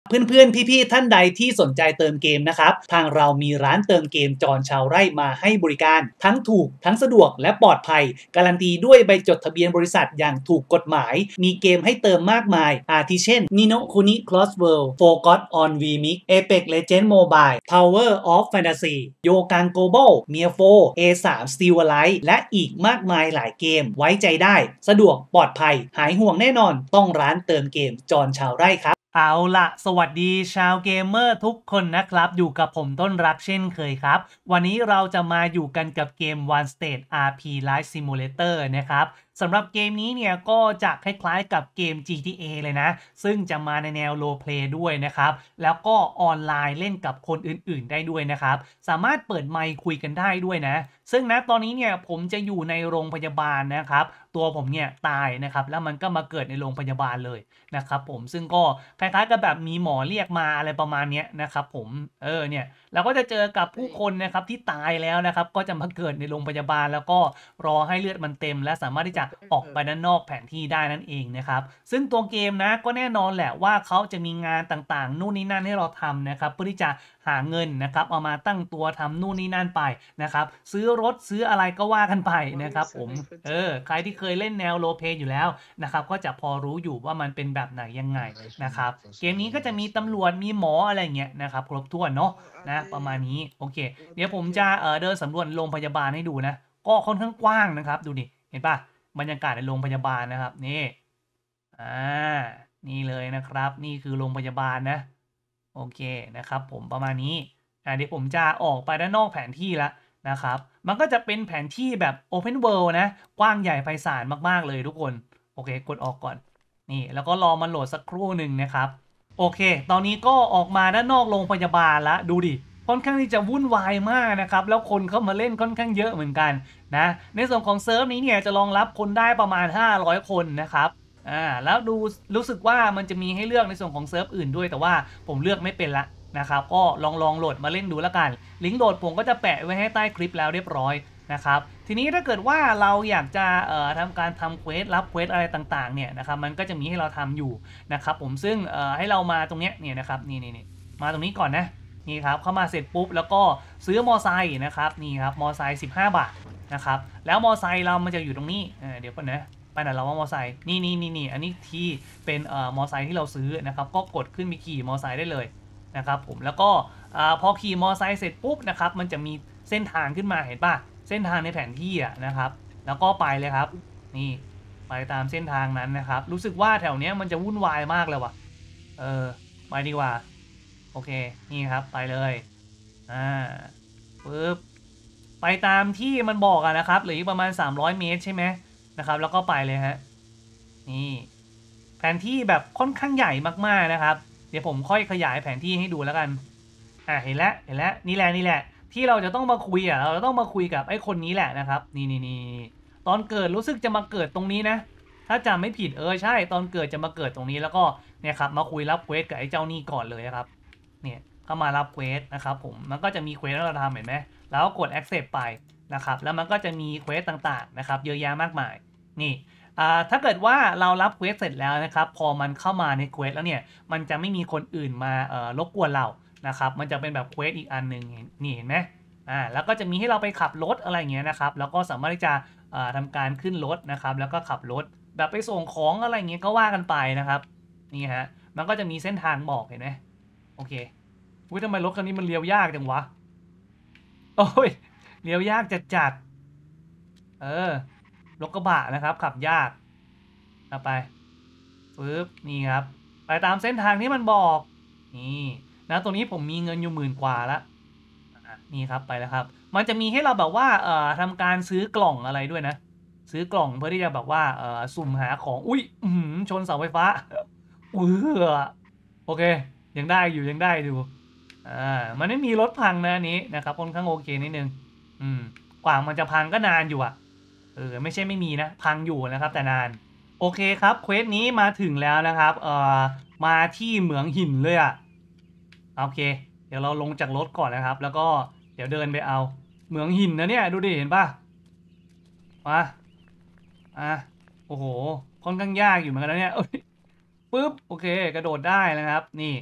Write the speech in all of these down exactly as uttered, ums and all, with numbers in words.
เพื่อนๆพี่ๆท่านใดที่สนใจเติมเกมนะครับทางเรามีร้านเติมเกมจอนชาวไร่มาให้บริการทั้งถูกทั้งสะดวกและปลอดภัยการันตีด้วยใบจดทะเบียนบริษัทอย่างถูกกฎหมายมีเกมให้เติมมากมายอาทิเช่น Nino Kuni Cross World Forgot on VMix Apex Legends Mobile Tower of Fantasy Yokan Global เมีย โฟร์ เอ ทรี Steel Alliance และอีกมากมายหลายเกมไว้ใจได้สะดวกปลอดภัยหายห่วงแน่นอนต้องร้านเติมเกมจอนชาวไร่ครับเอาละสวัสดีชาวเกมเมอร์ทุกคนนะครับอยู่กับผมต้นรักเช่นเคยครับวันนี้เราจะมาอยู่กันกับเกม One State อาร์ พี Life Simulator นะครับสำหรับเกมนี้เนี่ยก็จะคล้ายๆกับเกม จี ที เอ เลยนะซึ่งจะมาในแนวโรลเพลย์ด้วยนะครับแล้วก็ออนไลน์เล่นกับคนอื่นๆได้ด้วยนะครับสามารถเปิดไมค์คุยกันได้ด้วยนะซึ่งนะตอนนี้เนี่ยผมจะอยู่ในโรงพยาบาลนะครับตัวผมเนี่ยตายนะครับแล้วมันก็มาเกิดในโรงพยาบาลเลยนะครับผมซึ่งก็คล้ายๆกับแบบมีหมอเรียกมาอะไรประมาณนี้นะครับผมเออเนี่ยเราก็จะเจอกับผู้คนนะครับที่ตายแล้วนะครับก็จะมาเกิดในโรงพยาบาลแล้วก็รอให้เลือดมันเต็มและสามารถที่จะออกไปด้านนอกแผนที่ได้นั่นเองนะครับซึ่งตัวเกมนะก็แน่นอนแหละว่าเขาจะมีงานต่างๆนู่นนี่นั่นให้เราทำนะครับเพื่อที่จะหาเงินนะครับเอามาตั้งตัวทำนู่นนี่นั่นไปนะครับซื้อรถซื้ออะไรก็ว่ากันไปนะครับผมเออใครที่เคยเล่นแนวโรลเพลย์อยู่แล้วนะครับก็จะพอรู้อยู่ว่ามันเป็นแบบไหนยังไงนะครับเกมนี้ก็จะมีตำรวจมีหมออะไรเงี้ยนะครับครบถ้วนเนาะนะประมาณนี้โอเคเดี๋ยวผมจะเออเดินสำรวจโรงพยาบาลให้ดูนะก็ค่อนข้างกว้างนะครับดูดิเห็นปะบรรยากาศในโรงพยาบาลนะครับนี่อ่านี่เลยนะครับนี่คือโรงพยาบาลนะโอเคนะครับผมประมาณนี้อ่าเดี๋ยวผมจะออกไปด้านนอกแผนที่แล้วนะครับมันก็จะเป็นแผนที่แบบ Open World นะกว้างใหญ่ไพศาลมากๆเลยทุกคนโอเคกดออกก่อนนี่แล้วก็รอมันโหลดสักครู่หนึ่งนะครับโอเคตอนนี้ก็ออกมาด้านนอกโรงพยาบาลแล้วดูดิค่อนข้างที่จะวุ่นวายมากนะครับแล้วคนเข้ามาเล่นค่อนข้างเยอะเหมือนกันนะในส่วนของเซิร์ฟนี้เนี่ยจะรองรับคนได้ประมาณห้าร้อยคนนะครับอ่าแล้วดูรู้สึกว่ามันจะมีให้เลือกในส่วนของเซิร์ฟอื่นด้วยแต่ว่าผมเลือกไม่เป็นละนะครับก็ลองลองโหลดมาเล่นดูแล้วกันลิงก์โหลดผมก็จะแปะไว้ให้ใต้คลิปแล้วเรียบร้อยนะครับทีนี้ถ้าเกิดว่าเราอยากจะเอ่อทำการทำเควสรับเควสอะไรต่างๆเนี่ยนะครับมันก็จะมีให้เราทำอยู่นะครับผมซึ่งเอ่อให้เรามาตรงเนี้ยเนี่ยนะครับนี่นี่นี่มาตรงนี้ก่อนนะนี่ครับเข้ามาเสร็จปุ๊บแล้วก็ซื้อมอไซค์นะครับนี่ครับมอไซค์สิบห้าบาทนะครับแล้วมอไซค์เรามันจะอยู่ตรงนี้เเดี๋ยวก่อนนะไปไหนเราว่ามอไซค์นี่นี่นี่นี่อันนี้ที่เป็นเอ่อมอไซค์ที่เราซื้อนะครับก็กดขึ้นไปขี่มอไซค์ได้เลยนะครับผมแล้วก็พอขี่มอไซค์เสร็จปุ๊บนะครับมันจะมีเส้นทางขึ้นมาเห็นป่ะเส้นทางในแผนที่อ่ะนะครับแล้วก็ไปเลยครับนี่ไปตามเส้นทางนั้นนะครับรู้สึกว่าแถวเนี้ยมันจะวุ่นวายมากเลยว่ะเออไปดีกว่าโอเคนี่ครับไปเลยอ่าปึ๊บไปตามที่มันบอกอะนะครับเหลืออีกประมาณสามร้อยเมตรใช่ไหมนะครับแล้วก็ไปเลยฮะนี่แผนที่แบบค่อนข้างใหญ่มากๆนะครับเดี๋ยวผมค่อยขยายแผนที่ให้ดูแล้วกันอ่าเห็นแล้วเห็นแล้วนี่แหละนี่แหละที่เราจะต้องมาคุยอ่ะเราต้องมาคุยกับไอ้คนนี้แหละนะครับนี่นี่นี่ตอนเกิดรู้สึกจะมาเกิดตรงนี้นะถ้าจำไม่ผิดเออใช่ตอนเกิดจะมาเกิดตรงนี้แล้วก็เนี่ยครับมาคุยรับเควสกับไอ้เจ้านี่ก่อนเลยครับเนี่ยเข้ามารับเควสนะครับผมมันก็จะมีเควสให้เราทำเห็นไหมแล้วก็กด accept ไปนะครับแล้วมันก็จะมีเควสต่างๆนะครับเยอะแยะมากมายนี่ถ้าเกิดว่าเรารับเควสเสร็จแล้วนะครับพอมันเข้ามาในเควสแล้วเนี่ยมันจะไม่มีคนอื่นมารบกวนเรานะครับมันจะเป็นแบบเควสอีกอันหนึ่งนี่เห็นไหมอ่าแล้วก็จะมีให้เราไปขับรถอะไรเงี้ยนะครับแล้วก็สามารถที่จะทำการขึ้นรถนะครับแล้วก็ขับรถแบบไปส่งของอะไรเงี้ยก็ว่ากันไปนะครับนี่ฮะมันก็จะมีเส้นทางบอกเห็นไหมโอเคอุ้ยทำไมรถคันนี้มันเลี้ยวยากจังวะโอ้ยเลี้ยวยากจัดจัดเออรถกระบะนะครับขับยากเอาไปปึ๊บนี่ครับไปตามเส้นทางที่มันบอกนี่นะตรงนี้ผมมีเงินอยู่หมื่นกว่าแล้วนี่ครับไปแล้วครับมันจะมีให้เราแบบว่าเอ่อทำการซื้อกล่องอะไรด้วยนะซื้อกล่องเพื่อที่จะแบบว่าเอ่อสุ่มหาของอุ้ยอืมชนเสาไฟฟ้าเออโอเคยังได้อยู่ยังได้อยู่อ่ามันไม่มีรถพังนะอันนี้นะครับค่อนข้างโอเคนิดนึงอืมกว่ามันจะพังก็นานอยู่อ่ะเออไม่ใช่ไม่มีนะพังอยู่นะครับแต่นานโอเคครับเควสนี้มาถึงแล้วนะครับเอ่อมาที่เหมืองหินเลยอ่ะโอเคเดี๋ยวเราลงจากรถก่อนนะครับแล้วก็เดี๋ยวเดินไปเอาเหมืองหินนะเนี่ยดูดิเห็นป่ะมาอ่ะโอ้โหค่อนข้างยากอยู่เหมือนกันนะเนี่ยเอ้ยปึ๊บโอเคกระโดดได้นะครับนี่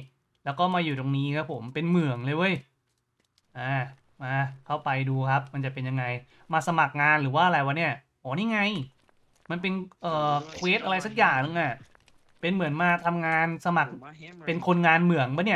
แล้วก็มาอยู่ตรงนี้ครับผมเป็นเหมืองเลยเว้ยอ่ามาเข้าไปดูครับมันจะเป็นยังไงมาสมัครงานหรือว่าอะไรวะเนี่ยอ๋อนี่ไงมันเป็นเอ่อเควสอะไรสักอย่างนึงอ่ะเป็นเหมือนมาทำงานสมัครเป็นคนงานเหมืองปะเนี่ย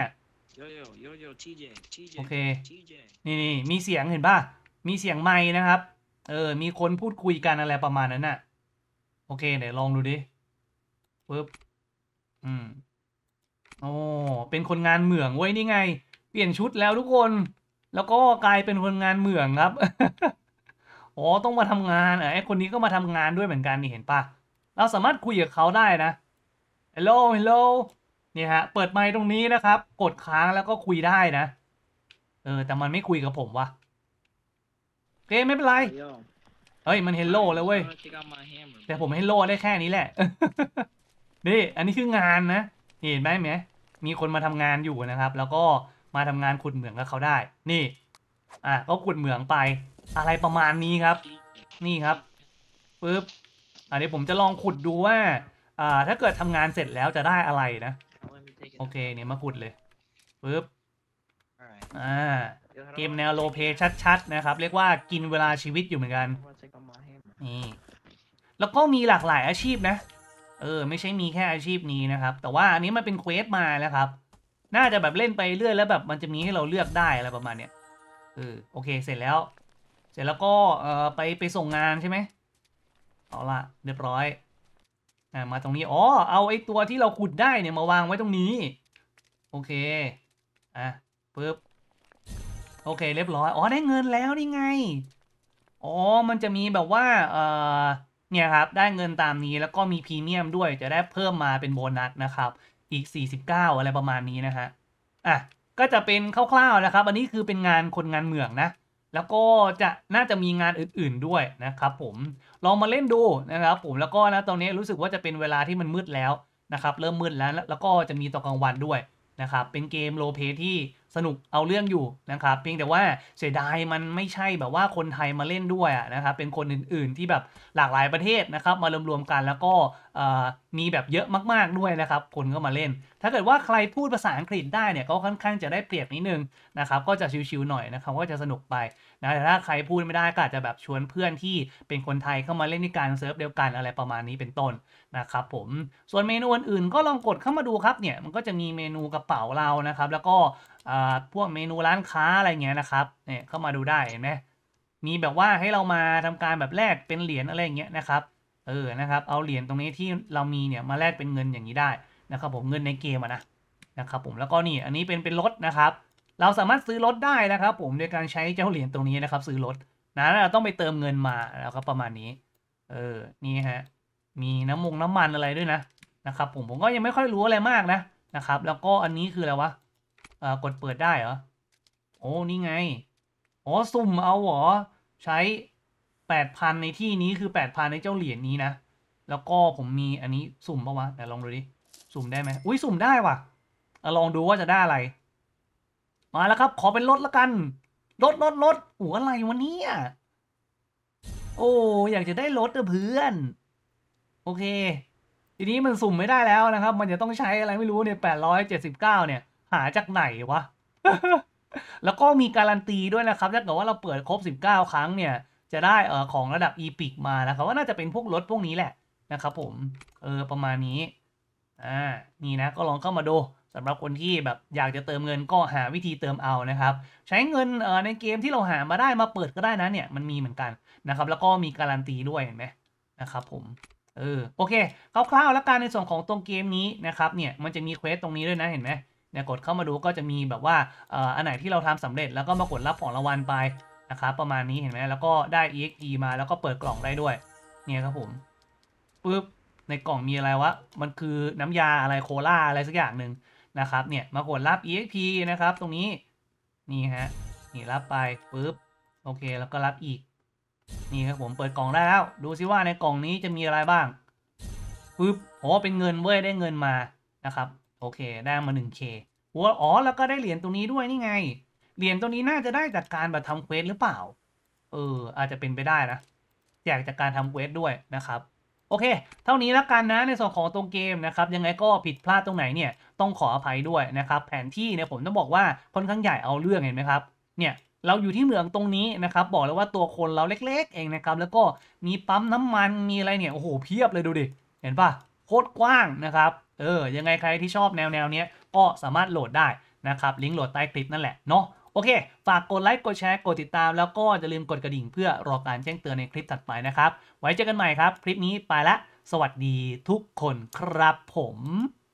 โอเคนี่นี่มีเสียงเห็นป่ะมีเสียงไมค์นะครับเออมีคนพูดคุยกันอะไรประมาณนั้นน่ะโอเคเดี๋ยวลองดูดิปึ๊บอืม โอ้เป็นคนงานเหมืองเว้ยนี่ไงเปลี่ยนชุดแล้วทุกคนแล้วก็กลายเป็นคนงานเหมืองครับ อ๋อต้องมาทำงานไอ้คนนี้ก็มาทำงานด้วยเหมือนกันนี่เห็นปะเราสามารถคุยกับเขาได้นะ Hello Hello เนี่ยฮะเปิดไมค์ตรงนี้นะครับกดค้างแล้วก็คุยได้นะเออแต่มันไม่คุยกับผมวะโอเคไม่เป็นไรเฮ้ยมัน Hello แล้วเว้ยแต่ผม Hello ได้แค่นี้แหละ นี่อันนี้คืองานนะเห็นไหมไหมมีคนมาทำงานอยู่นะครับ แล้วก็มาทำงานขุดเหมืองกับเขาได้ นี่อ่ะก็ขุดเหมืองไป อะไรประมาณนี้ครับ นี่ครับปึ๊บอันนี้ผมจะลองขุดดูว่าอ่าถ้าเกิดทำงานเสร็จแล้วจะได้อะไรนะ โอเคเนี่ยมาขุดเลยปึ๊บอ่าเกมแนวโรลเพลย์ชัดๆนะครับ เรียกว่ากินเวลาชีวิตอยู่เหมือนกันนี่แล้วก็มีหลากหลายอาชีพนะ เออไม่ใช่มีแค่อาชีพนี้นะครับ แต่ว่าอันนี้มันเป็นเควสมาแล้วครับ น่าจะแบบเล่นไปเรื่อยแล้วแบบมันจะมีให้เราเลือกได้อะไรประมาณเนี้ยเออโอเคเสร็จแล้ว เสร็จแล้วก็เออไปไปส่งงานใช่ไหมเอาละเรียบร้อยอ่ามาตรงนี้อ๋อเอาไอ้ตัวที่เราขุดได้เนี่ยมาวางไว้ตรงนี้โอเคอ่ะปึ๊บโอเคเรียบร้อยอ๋อได้เงินแล้วนี่ไงอ๋อมันจะมีแบบว่าเออเนี่ยครับได้เงินตามนี้แล้วก็มีพรีเมียมด้วยจะได้เพิ่มมาเป็นโบนัสนะครับอีกสี่สิบเก้าอะไรประมาณนี้นะฮะอ่ะก็จะเป็นคร่าวๆนะครับอันนี้คือเป็นงานคนงานเหมืองนะ แล้วก็จะน่าจะมีงานอื่นๆด้วยนะครับผมลองมาเล่นดูนะครับผมแล้วก็นะตอนนี้รู้สึกว่าจะเป็นเวลาที่มันมืดแล้วนะครับเริ่มมืดแล้วแล้วก็จะมีตอนกลางวันด้วยนะครับเป็นเกมโรลเพลย์ที่สนุกเอาเรื่องอยู่นะครับเพียงแต่ว่าเสียดายมันไม่ใช่แบบว่าคนไทยมาเล่นด้วยนะครับเป็นคนอื่นๆที่แบบหลากหลายประเทศนะครับมารวมๆกันแล้วก็มีแบบเยอะมากๆด้วยนะครับคนก็มาเล่นถ้าเกิดว่าใครพูดภาษาอังกฤษได้เนี่ยก็ค่อนข้างจะได้เปรียบนิดนึงนะครับก็จะชิวๆหน่อยนะครับก็จะสนุกไป นะแต่ถ้าใครพูดไม่ได้ก็อาจจะแบบชวนเพื่อนที่เป็นคนไทยเข้ามาเล่นในการเซิร์ฟเดียวกันอะไรประมาณนี้เป็นต้นนะครับผมส่วนเมนูอื่นๆก็ลองกดเข้ามาดูครับเนี่ยมันก็จะมีเมนูกระเป๋าเรานะครับแล้วก็พวกเมนูร้านค้าอะไรเงี้ยนะครับเนี่ยเข้ามาดูได้เห็นไหมมีแบบว่าให้เรามาทำการแบบแลกเป็นเหรียญอะไรเงี้ยนะครับเออนะครับเอาเหรียญตรงนี้ที่เรามีเนี่ยมาแลกเป็นเงินอย่างนี้ได้นะครับผมเงินในเกมอะนะนะครับผมแล้วก็นี่อันนี้เป็นเป็นรถนะครับ เราสามารถซื้อรถได้นะครับผมโดยการใช้เจ้าเหรียญตรงนี้นะครับซื้อรถนะเราต้องไปเติมเงินมาแล้วก็ประมาณนี้เออนี่ฮะมีน้ำมงน้ำมันอะไรด้วยนะนะครับผมผมก็ยังไม่ค่อยรู้อะไรมากนะนะครับแล้วก็อันนี้คืออะไรวะเอ่อกดเปิดได้เหรอโอ้นี่ไงอ๋อสุ่มเอาเหรอใช้แปดพันในที่นี้คือแปดพันในเจ้าเหรียญนี้นะแล้วก็ผมมีอันนี้สุ่มปะวะแต่ลองดูดิสุ่มได้ไหมอุ้ยสุ่มได้ว่ะลองดูว่าจะได้อะไร มาแล้วครับขอเป็นรถละกันรถรถรถโอ้อะไรวะเนี่ยโอ้อยากจะได้รถอะเพื่อนโอเคทีนี้มันสุ่มไม่ได้แล้วนะครับมันจะต้องใช้อะไรไม่รู้เนี่ยแปดร้อยเจ็ดสิบเก้าเนี่ยหาจากไหนวะ แล้วก็มีการันตีด้วยนะครับถ้าเกิดว่าเราเปิดครบสิบเก้าครั้งเนี่ยจะได้เอ่อของระดับ อีพิก มานะครับว่าน่าจะเป็นพวกรถพวกนี้แหละนะครับผมเออประมาณนี้อ่านี่นะก็ลองเข้ามาดูสำหรับคนที่แบบอยากจะเติมเงินก็หาวิธีเติมเอานะครับใช้เงินเอ่อในเกมที่เราหามาได้มาเปิดก็ได้นะเนี่ยมันมีเหมือนกันนะครับแล้วก็มีการันตีด้วยเห็นไหมนะครับผมเออโอเคคร่าวๆแล้วกันในส่วนของตรงเกมนี้นะครับเนี่ยมันจะมีเควสตรงนี้ด้วยนะเห็นไหมเนี่ยกดเข้ามาดูก็จะมีแบบว่าเอ่ออันไหนที่เราทำสำเร็จแล้วก็มากดรับของรางวัลไปนะครับประมาณนี้เห็นไหมแล้วก็ได้ อี เอ็กซ์ พี มาแล้วก็เปิดกล่องได้ด้วยเนี่ยครับผมปึ๊บในกล่องมีอะไรวะมันคือน้ำยาอะไรโคลาอะไรสักอย่างหนึ่งนะครับเนี่ยมากดรับ อี เอ็กซ์ พี นะครับตรงนี้นี่ฮะนี่รับไปปึ๊บโอเคแล้วก็รับอีกนี่ครับผมเปิดกล่องได้แล้วดูซิว่าในกล่องนี้จะมีอะไรบ้างปึ๊บโอ้เป็นเงินเว้ยได้เงินมานะครับโอเคได้มา หนึ่งเค หัวอ๋อแล้วก็ได้เหรียญตรงนี้ด้วยนี่ไงเหรียญตรงนี้น่าจะได้จากการแบบทำเควสหรือเปล่าเอออาจจะเป็นไปได้นะแจกจากการทำเควสด้วยนะครับโอเคเท่านี้แล้วกันนะในส่วนของตรงเกมนะครับยังไงก็ผิดพลาดตรงไหนเนี่ยต้องขออภัยด้วยนะครับแผนที่เนี่ยผมต้องบอกว่าค่อนข้างใหญ่เอาเรื่องเห็นไหมครับเนี่ยเราอยู่ที่เหมืองตรงนี้นะครับบอกเลยว่าตัวคนเราเล็กๆเองนะครับแล้วก็มีปั๊มน้ำมันมีอะไรเนี่ยโอ้โหเพียบเลยดูดิเห็นปะโคตรกว้างนะครับเออยังไงใครที่ชอบแนวแนวเนี้ยก็สามารถโหลดได้นะครับลิงก์โหลดใต้คลิปนั่นแหละเนาะโอเคฝากกดไลค์กดแชร์กดติดตามแล้วก็อย่าลืมกดกระดิ่งเพื่อรอการแจ้งเตือนในคลิปถัดไปนะครับไว้เจอกันใหม่ครับคลิปนี้ไปละสวัสดีทุกคนครับผม